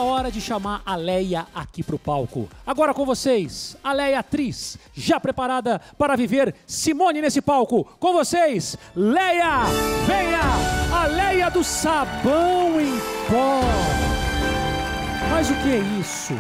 Hora de chamar a Leia aqui pro palco. Agora com vocês, a Leia atriz, já preparada para viver Simone nesse palco. Com vocês, Leia, venha, a Leia do Sabão em Pó. Mas o que é isso?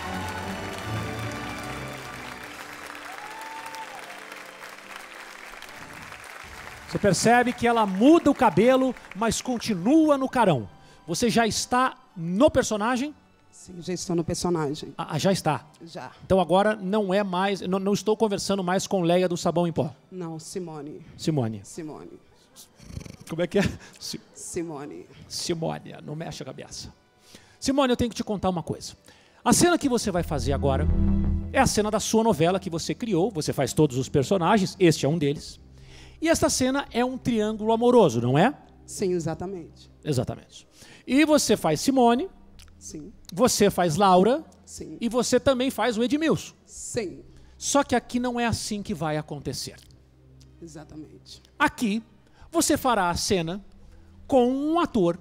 Você percebe que ela muda o cabelo, mas continua no carão. Você já está no personagem? Sim, já estou no personagem. Ah, já está? Já. Então agora não é mais... Não estou conversando mais com Leia do Sabão em Pó. Não, Simone. Simone. Simone. Como é que é? Simone. Simone, não mexe a cabeça. Simone, eu tenho que te contar uma coisa. A cena que você vai fazer agora é a cena da sua novela que você criou. Você faz todos os personagens, este é um deles. E esta cena é um triângulo amoroso, não é? Sim, exatamente. Exatamente. E você faz Simone, sim. Você faz Laura, sim. E você também faz o Edmilson. Sim. Só que aqui não é assim que vai acontecer. Exatamente. Aqui, você fará a cena com um ator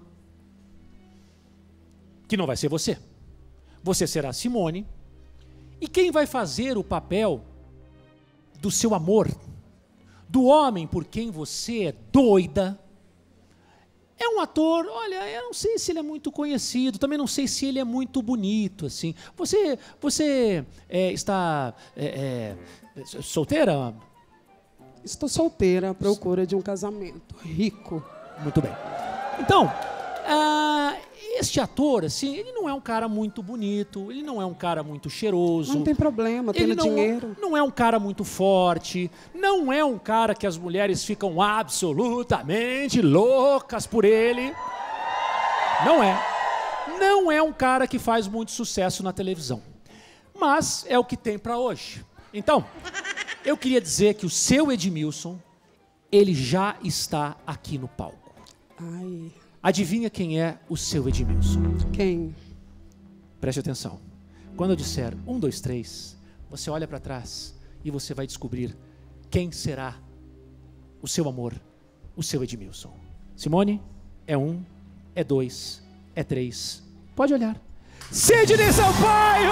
que não vai ser você. Você será Simone. E quem vai fazer o papel do seu amor, do homem por quem você é doida, é um ator, olha, eu não sei se ele é muito conhecido, também não sei se ele é muito bonito, assim. Você está solteira? Estou solteira à procura de um casamento rico. Muito bem. Então, este ator, assim, ele não é um cara muito bonito, ele não é um cara muito cheiroso. Não tem problema, tendo dinheiro. Não é um cara muito forte, não é um cara que as mulheres ficam absolutamente loucas por ele. Não é. Não é um cara que faz muito sucesso na televisão. Mas é o que tem para hoje. Então, eu queria dizer que o seu Edmilson, ele já está aqui no palco. Ai... Adivinha quem é o seu Edmilson? Quem? Preste atenção. Quando eu disser 1, 2, 3, você olha para trás e você vai descobrir quem será o seu amor, o seu Edmilson. Simone, é 1, é 2, é 3. Pode olhar. Sidney Sampaio!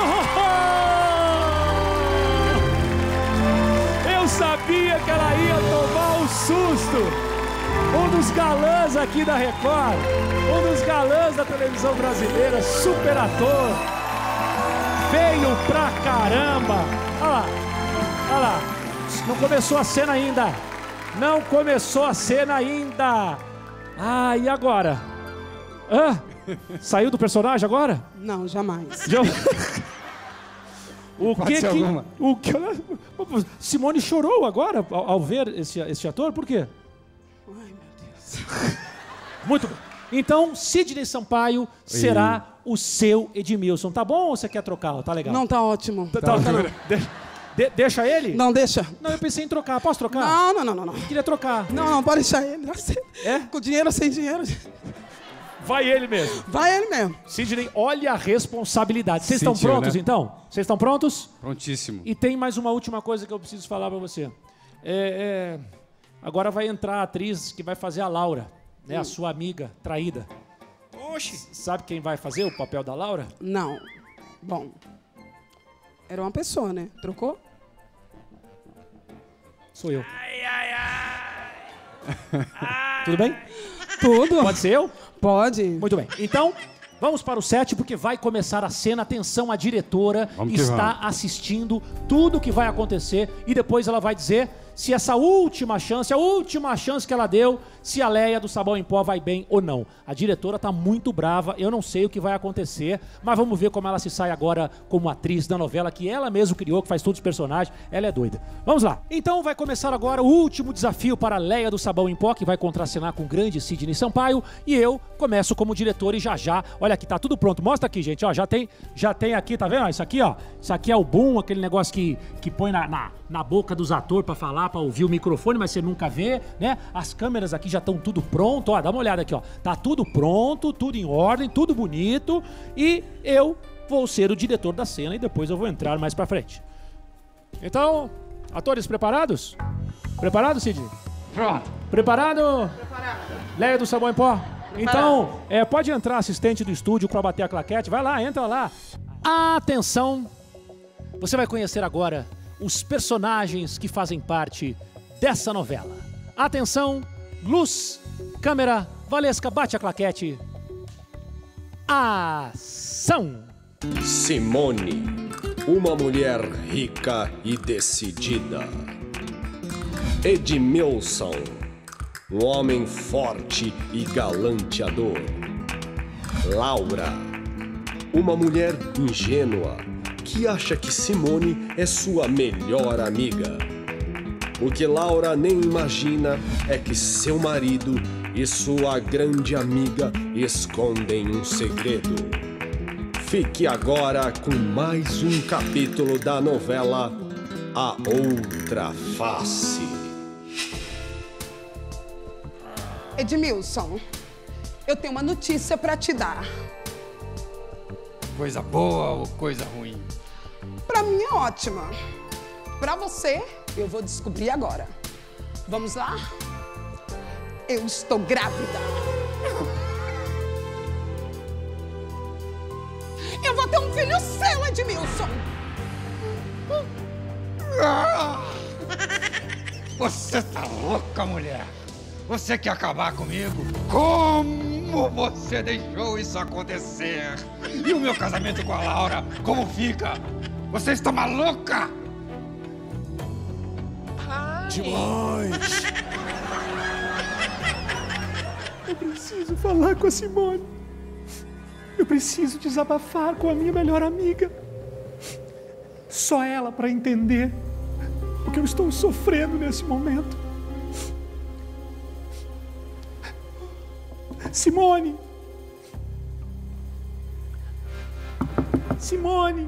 Eu sabia que ela ia tomar um susto. Um dos galãs aqui da Record, um dos galãs da televisão brasileira, super ator, feio pra caramba. Olha lá, não começou a cena ainda, não começou a cena ainda. Ah, e agora? Saiu do personagem agora? Não, jamais. Simone chorou agora ao ver esse ator, por quê? Muito bem. Então, Sidney Sampaio será o seu Edmilson. Tá bom ou você quer trocar? Tá legal? Não, tá ótimo. Deixa ele? Não, deixa. Não, eu pensei em trocar. Posso trocar? Não. Queria trocar. Não, pode deixar ele. É? Com dinheiro ou sem dinheiro. Vai ele mesmo. Vai ele mesmo. Sidney, olha a responsabilidade. Vocês estão prontos, né? Então? Vocês estão prontos? Prontíssimo. E tem mais uma última coisa que eu preciso falar pra você. Agora vai entrar a atriz que vai fazer a Laura, né? A sua amiga traída. Oxi! Sabe quem vai fazer o papel da Laura? Não. Bom, era uma pessoa, né? Trocou? Sou eu. Tudo bem? Tudo. Pode ser eu? Pode. Muito bem. Então, vamos para o set, porque vai começar a cena. Atenção, a diretora está assistindo tudo o que vai acontecer e depois ela vai dizer se essa última chance, a última chance que ela deu, se a Leia do Sabão em Pó vai bem ou não. A diretora está muito brava, eu não sei o que vai acontecer, mas vamos ver como ela se sai agora como atriz da novela que ela mesma criou, que faz todos os personagens. Ela é doida. Vamos lá. Então vai começar agora o último desafio para a Leia do Sabão em Pó, que vai contracenar com o grande Sidney Sampaio, e eu começo como diretor e já, olha aqui, tá tudo pronto. Mostra aqui, gente, ó, já tem aqui, tá vendo? Isso aqui, ó, isso aqui é o boom, aquele negócio que põe na boca dos atores para falar, para ouvir o microfone, mas você nunca vê, né? As câmeras aqui já estão tudo pronto, ó, dá uma olhada aqui, ó. Tá tudo pronto, tudo em ordem, tudo bonito, e eu vou ser o diretor da cena e depois eu vou entrar mais pra frente. Então, atores preparados? Preparado, Sidney? Pronto. Preparado? Preparado. Leia do Sabão em Pó? Então, pode entrar assistente do estúdio para bater a claquete. Vai lá, entra lá. Atenção! Você vai conhecer agora os personagens que fazem parte dessa novela. Atenção! Luz, câmera, Valesca, bate a claquete. Ação! Simone, uma mulher rica e decidida. Edmilson, um homem forte e galanteador. Laura, uma mulher ingênua que acha que Simone é sua melhor amiga. O que Laura nem imagina é que seu marido e sua grande amiga escondem um segredo. Fique agora com mais um capítulo da novela A Outra Face. Edmilson, eu tenho uma notícia pra te dar. Coisa boa ou coisa ruim? Pra mim é ótima. Pra você, eu vou descobrir agora. Vamos lá? Eu estou grávida. Eu vou ter um filho seu, Edmilson. Você tá louca, mulher? Você quer acabar comigo? Como você deixou isso acontecer? E o meu casamento com a Laura, como fica? Você está maluca? Demais! Eu preciso falar com a Simone. Eu preciso desabafar com a minha melhor amiga. Só ela para entender o que eu estou sofrendo nesse momento. Simone! Simone!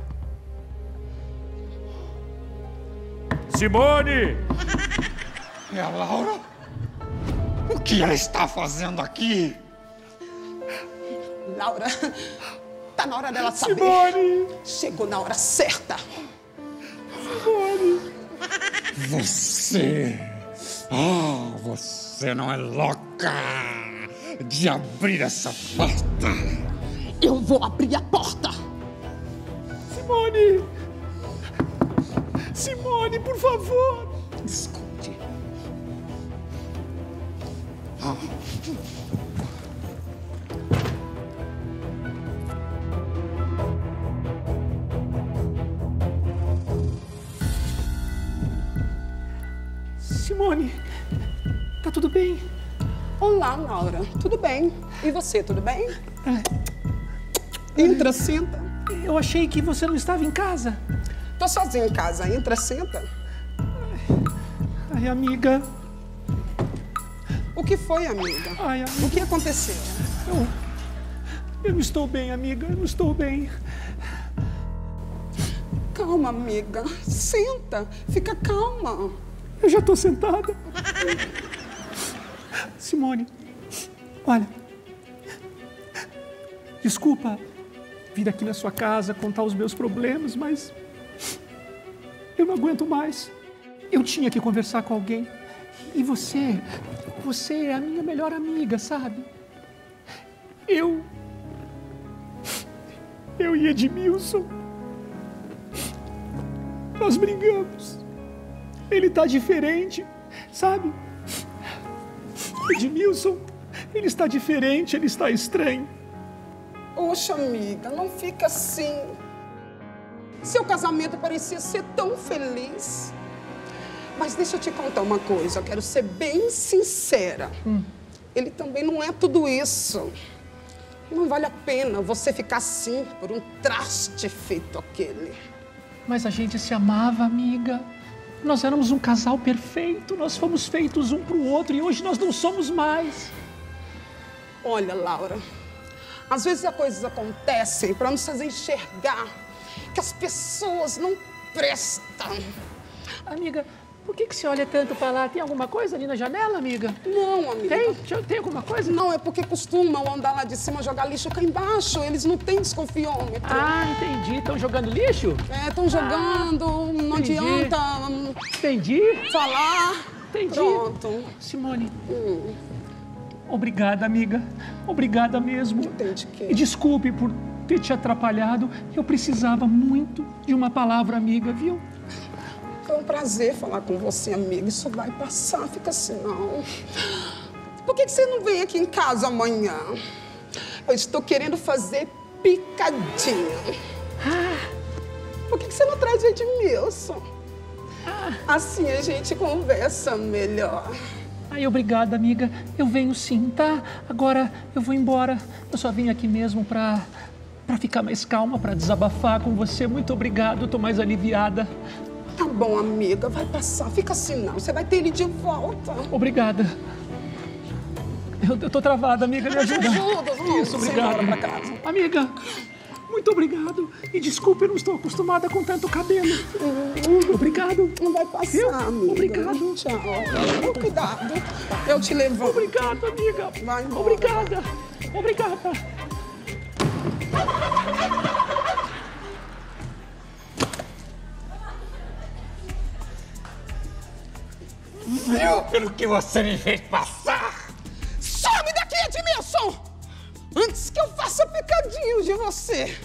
Simone! É a Laura? O que ela está fazendo aqui? Laura, tá na hora dela saber. Simone! Chegou na hora certa. Simone! Você... você não é louca de abrir essa porta. Eu vou abrir a porta. Simone! Simone, por favor! Esconde. Simone, tá tudo bem? Olá, Laura. Tudo bem? E você, tudo bem? Entra, senta. Eu achei que você não estava em casa. Tô sozinha em casa. Entra, senta. Ai, amiga. O que foi, amiga? Ai, amiga. O que aconteceu? Eu não estou bem, amiga. Eu não estou bem. Calma, amiga. Senta. Fica calma. Eu já estou sentada. Simone, olha. Desculpa vir aqui na sua casa contar os meus problemas, mas eu não aguento mais. Eu tinha que conversar com alguém. E você é a minha melhor amiga, sabe? Eu e Edmilson, nós brigamos. Ele tá diferente, sabe? Edmilson, ele está diferente, ele está estranho. Poxa, amiga, não fica assim. Seu casamento parecia ser tão feliz. Mas deixa eu te contar uma coisa, eu quero ser bem sincera. Ele também não é tudo isso. Não vale a pena você ficar assim por um traste feito aquele. Mas a gente se amava, amiga. Nós éramos um casal perfeito, nós fomos feitos um para o outro e hoje nós não somos mais. Olha, Laura, às vezes as coisas acontecem para nos fazer enxergar que as pessoas não prestam. Amiga, por que você olha tanto para lá? Tem alguma coisa ali na janela, amiga? Não, amiga. Tem alguma coisa? Não, é porque costumam andar lá de cima, jogar lixo cá embaixo. Eles não têm desconfiômetro. Ah, entendi. Estão jogando lixo? Estão jogando, não entendi. adianta Entendi. falar. Entendi. Pronto. Simone, Obrigada, amiga. Obrigada mesmo. Entende que... E desculpe por ter te atrapalhado. Eu precisava muito de uma palavra amiga, viu? Foi um prazer falar com você, amiga. Isso vai passar, fica assim, não. Por que você não vem aqui em casa amanhã? Eu estou querendo fazer picadinha. Por que você não traz o Edmilson? Assim a gente conversa melhor. Ai, obrigada, amiga. Eu venho sim, tá? Agora eu vou embora. Eu só vim aqui mesmo pra ficar mais calma, pra desabafar com você. Muito obrigado, tô mais aliviada. Tá bom, amiga, vai passar. Fica assim não, você vai ter ele de volta. Obrigada. Eu tô travada, amiga, me ajuda. Isso, obrigado. Pra casa. Amiga, muito obrigado. E desculpe, eu não estou acostumada com tanto cabelo. Obrigado. Não vai passar, amiga. Obrigado. Tchau. Cuidado. Eu te levanto. Obrigado, amiga. Vai embora. Obrigada. Obrigada. Viu pelo que você me fez passar? Some daqui, Edmilson! Antes que eu faça picadinhos de você.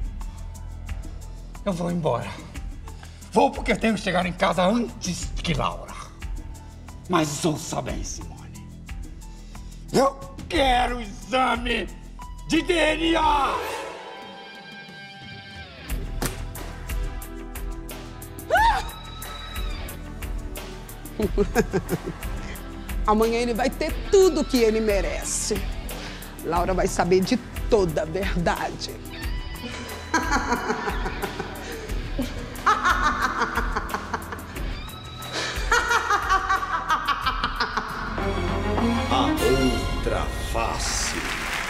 Eu vou embora. Vou porque tenho que chegar em casa antes que Laura. Mas ouça bem, Simone. Eu quero o exame de DNA! Amanhã ele vai ter tudo que ele merece. Laura vai saber de toda a verdade. A outra face.